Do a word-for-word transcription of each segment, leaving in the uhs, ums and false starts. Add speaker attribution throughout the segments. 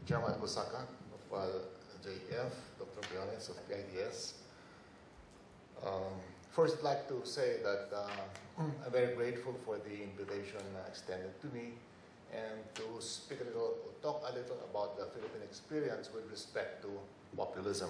Speaker 1: Chairman Gusaka of uh, J E F, Doctor Briones of P I D S. Um, first, I'd like to say that uh, I'm very grateful for the invitation uh, extended to me and to speak a little, talk a little about the Philippine experience with respect to populism.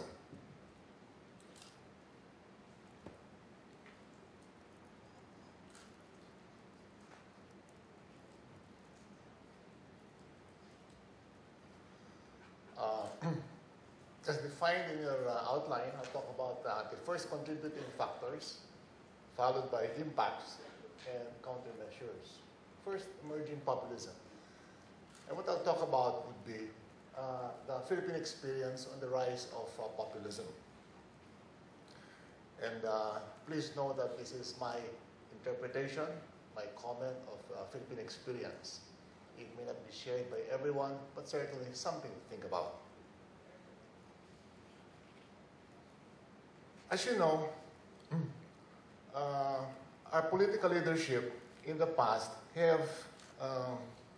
Speaker 1: Uh, as defined in your uh, outline, I'll talk about uh, the first contributing factors, followed by impacts and countermeasures. First, emerging populism. And what I'll talk about would be uh, the Philippine experience on the rise of uh, populism. And uh, please know that this is my interpretation, my comment of uh, Philippine experience. It may not be shared by everyone, but certainly something to think about. As you know, uh, our political leadership in the past have um,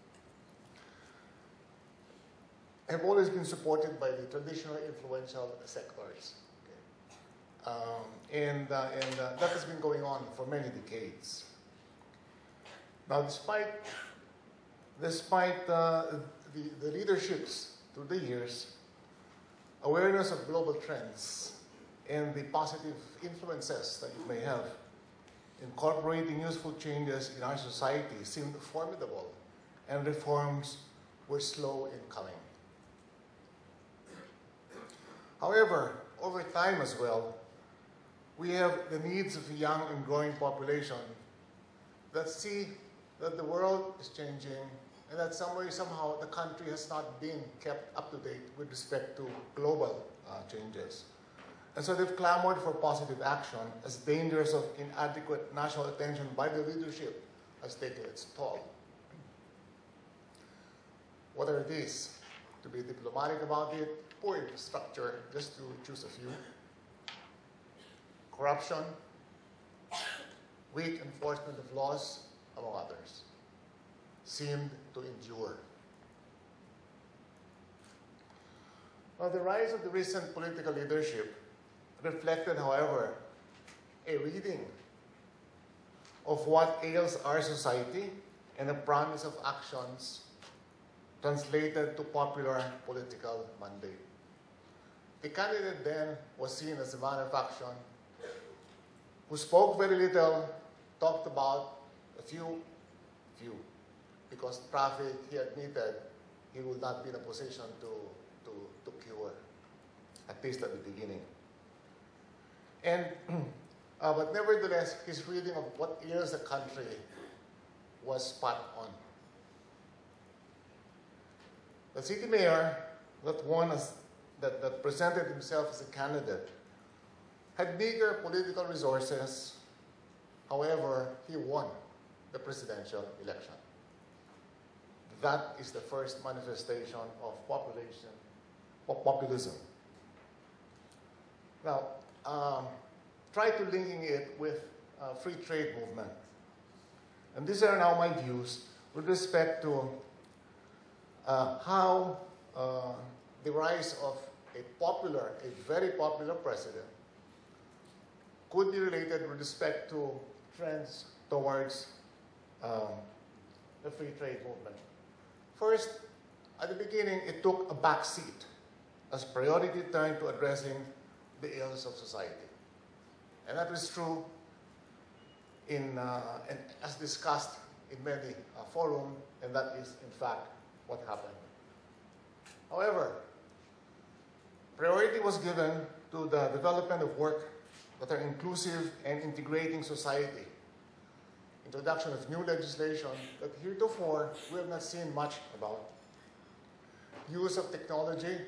Speaker 1: have always been supported by the traditional influential sectors. Okay. Um, and uh, and uh, that has been going on for many decades. Now, despite Despite uh, the, the leaderships through the years, awareness of global trends and the positive influences that it may have, incorporating useful changes in our society seemed formidable, and reforms were slow in coming. However, over time as well, we have the needs of a young and growing population that see that the world is changing and that somewhere, somehow, the country has not been kept up to date with respect to global uh, changes. And so they've clamored for positive action as dangers of inadequate national attention by the leadership has taken its toll. What are these? To be diplomatic about it, poor infrastructure, just to choose a few. Corruption, weak enforcement of laws, among others, seemed to endure. Now, the rise of the recent political leadership reflected, however, a reading of what ails our society and a promise of actions translated to popular political mandate. The candidate then was seen as a man of action who spoke very little, talked about a few, few. Because traffic, he admitted, he would not be in a position to, to, to cure, at least at the beginning. And, uh, but nevertheless, his reading of what ails the country was spot on. The city mayor that won us, that, that presented himself as a candidate, had bigger political resources. However, he won the presidential election. That is the first manifestation of population, of populism. Now, um, try to linking it with uh, free trade movement. And these are now my views with respect to uh, how uh, the rise of a popular, a very popular president could be related with respect to trends towards um, the free trade movement. First, at the beginning, it took a back seat as priority turned to addressing the ills of society. And that was true in, uh, and as discussed in many uh, forums, and that is, in fact, what happened. However, priority was given to the development of work that are inclusive and integrating society. Introduction of new legislation that heretofore we have not seen much about. Use of technology,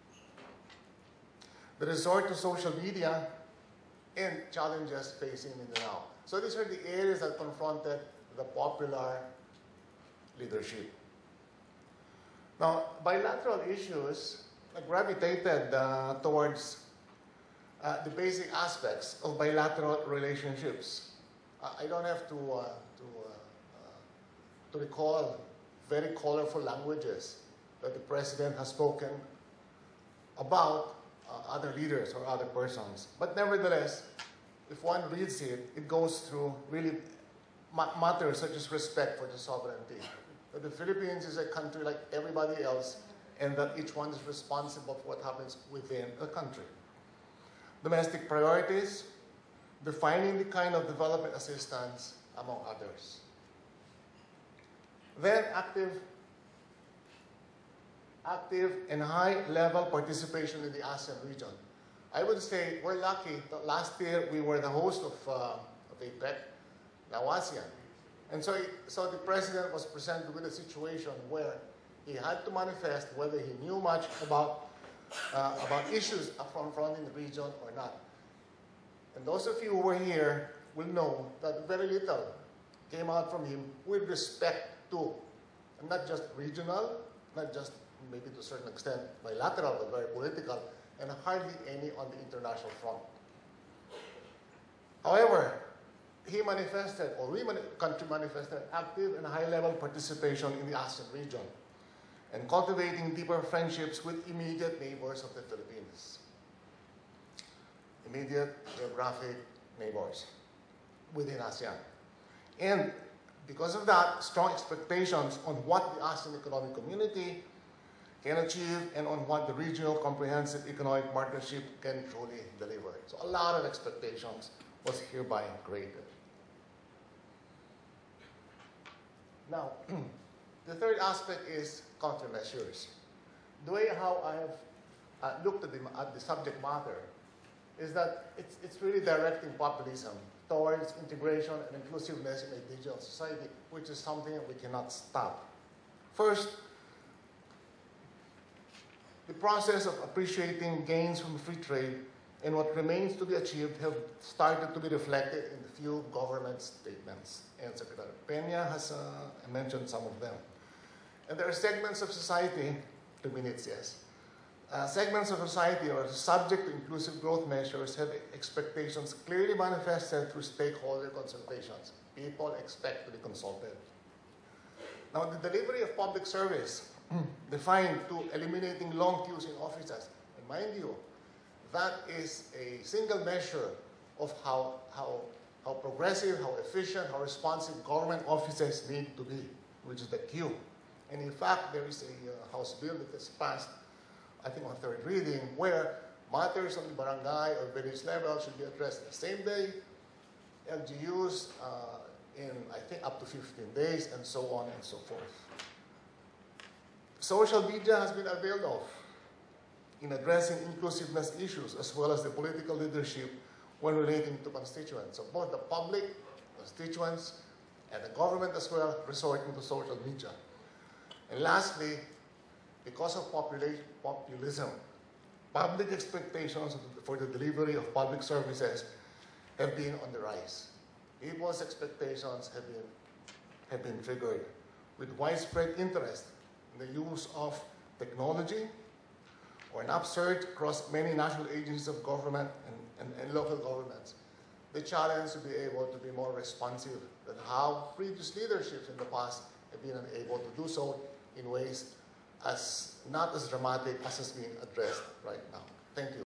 Speaker 1: the resort to social media, and challenges facing Mindanao. So these are the areas that confronted the popular leadership. Now, bilateral issues gravitated uh, towards uh, the basic aspects of bilateral relationships. I don't have to, uh, to, uh, uh, to recall very colorful languages that the president has spoken about uh, other leaders or other persons. But nevertheless, if one reads it, it goes through really ma matters such as respect for the sovereignty. That the Philippines is a country like everybody else, and that each one is responsible for what happens within the country. Domestic priorities, defining the kind of development assistance, among others. Then active, active and high-level participation in the ASEAN region. I would say we're lucky that last year we were the host of, uh, of APEC, now ASEAN. And so, so the president was presented with a situation where he had to manifest whether he knew much about, uh, about issues confronting the region or not. And those of you who were here will know that very little came out from him with respect to, and not just regional, not just maybe to a certain extent bilateral, but very political, and hardly any on the international front. However, he manifested, or we, country manifested, active and high-level participation in the ASEAN region, and cultivating deeper friendships with immediate neighbors of the Philippines. Immediate geographic neighbors within ASEAN. And because of that, strong expectations on what the ASEAN Economic Community can achieve and on what the regional comprehensive economic partnership can truly deliver. So a lot of expectations was hereby created. Now, the third aspect is countermeasures. The way how I have uh, looked at the, at the subject matter is that it's, it's really directing populism towards integration and inclusiveness in a digital society, which is something that we cannot stop. First, the process of appreciating gains from free trade and what remains to be achieved have started to be reflected in the few government statements. And Secretary Peña has uh, mentioned some of them. And there are segments of society, two minutes, yes. Uh, segments of society are subject to inclusive growth measures have expectations clearly manifested through stakeholder consultations. People expect to be consulted. Now, the delivery of public service defined to eliminating long queues in offices. And mind you, that is a single measure of how, how, how progressive, how efficient, how responsive government offices need to be, which is the queue. And in fact, there is a uh, House bill that is passed, I think on third reading, where matters on the barangay or village level should be addressed the same day, L G Us uh, in, I think, up to fifteen days, and so on and so forth. Social media has been availed of in addressing inclusiveness issues as well as the political leadership when relating to constituents. So both the public, constituents, and the government as well resorting to social media. And lastly, because of populism, public expectations for the delivery of public services have been on the rise. People's expectations have been, have been triggered with widespread interest in the use of technology or an upsurge across many national agencies of government and, and, and local governments. The challenge to be able to be more responsive than how previous leaderships in the past have been unable to do so in ways as not as dramatic as is being addressed right now. Thank you.